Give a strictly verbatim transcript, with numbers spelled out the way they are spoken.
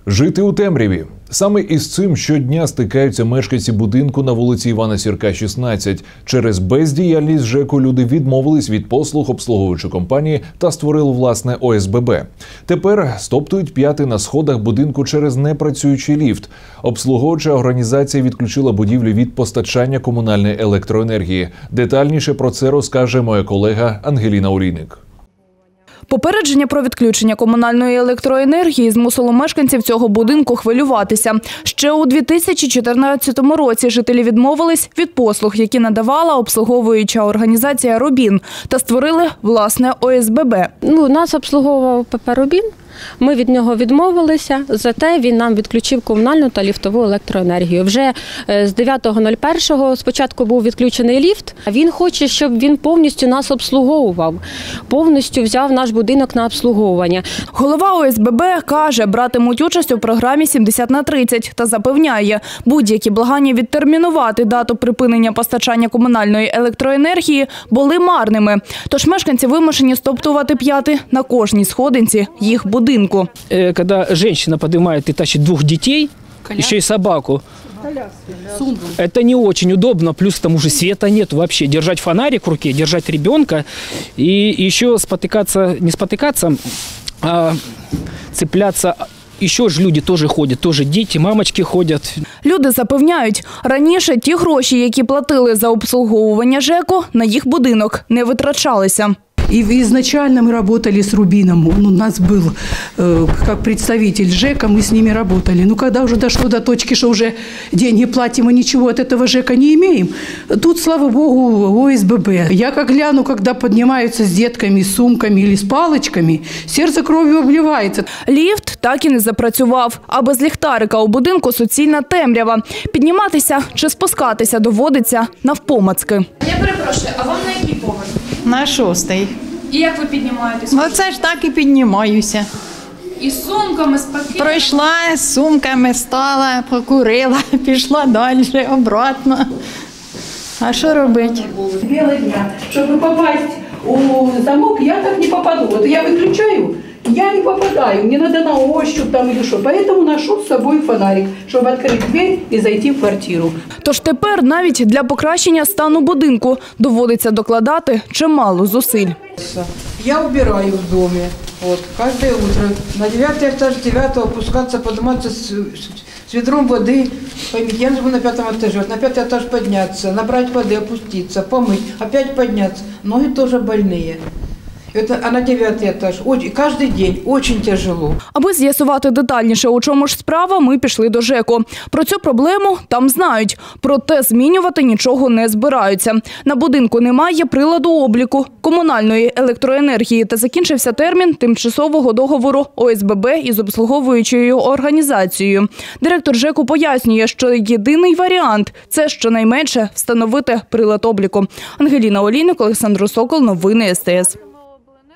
Жити у темряві. Саме із цим щодня стикаються мешканці будинку на вулиці Івана Сірка, шістнадцять. Через бездіяльність ЖЕКу люди відмовились від послуг обслуговуючої компанії та створили власне О С Б Б. Тепер стоптують п'яти на сходах будинку через непрацюючий ліфт. Обслуговуюча організація відключила будівлю від постачання комунальної електроенергії. Детальніше про це розкаже моя колега Ангеліна Олійник. Попередження про відключення комунальної електроенергії змусило мешканців цього будинку хвилюватися. Ще у дві тисячі чотирнадцятому році жителі відмовились від послуг, які надавала обслуговуюча організація «Рубін», та створили власне О С Б Б. Ну, нас обслуговував П П «Рубін». Ми від нього відмовилися, зате він нам відключив комунальну та ліфтову електроенергію. Вже з дев'ятого першого спочатку був відключений ліфт, а він хоче, щоб він повністю нас обслуговував, повністю взяв наш будинок на обслуговування. Голова О С Б Б каже, братимуть участь у програмі сімдесят на тридцять та запевняє, будь-які благання відтермінувати дату припинення постачання комунальної електроенергії були марними. Тож мешканці вимушені стоптувати п'яти на кожній сходинці їх будинку. Когда женщина поднимает и тащит двух детей, коляску, еще и собаку, сумку, это не очень удобно, плюс к тому же света нет вообще. Держать фонарик в руке, держать ребенка и еще спотыкаться, не спотыкаться, а цепляться. Еще ж люди теж ходять, теж діти, мамочки ходять. Люди запевняють, раніше ті гроші, які платили за обслуговування ЖЕКу, на їх будинок не витрачалися. И изначально мы работали с Рубином, он у нас был э, как представитель ЖЭКа, мы с ними работали. Но когда уже дошло до точки, что уже деньги платим и ничего от этого ЖЭКа не имеем, тут, слава богу, О С Б Б. Я как гляну, когда поднимаются с детками, с сумками или с палочками, сердце кровью обливается. Ліфт так і не запрацював, а без ліхтарика у будинку суцільна темрява. Підніматися чи спускатися доводиться навпомацки. Я перепрошую, а вам на який поверх? На шостий. І як ви піднімаєтесь? Ну це ж так і піднімаюся. І з сумками, з пакетами? Пройшла, з сумками стала, покурила, пішла далі, обратно. А що робити? Белый дня. Чтобы попасть у замок, я так не попаду. Вот я выключаю, я не попадаю. Мне надо на ощупь там или что. Поэтому ношу с собой фонарик, чтобы открыть дверь и зайти в квартиру. Тож тепер навіть для покращення стану будинку доводиться докладати чимало зусиль. Я убираю в доме. Вот, каждое утро на девятый этаж, девятого опускаться, подниматься с, с ведром воды. Я живу на пятом этаже. На пятый этаж подняться, набрать воды, опуститься, помыть, опять подняться. Ноги тоже больные. Это, а на девятый этаж. Очень, каждый день очень тяжело. Аби з'ясувати детальніше, у чому ж справа, ми пішли до ЖЕКу. Про цю проблему там знають. Проте змінювати нічого не збираються. На будинку немає приладу обліку комунальної електроенергії та закінчився термін тимчасового договору О С Б Б із обслуговуючою організацією. Директор ЖЕКу пояснює, що єдиний варіант – це щонайменше встановити прилад обліку. Ангеліна Олійник, Олександр Сокол, новини С Т С.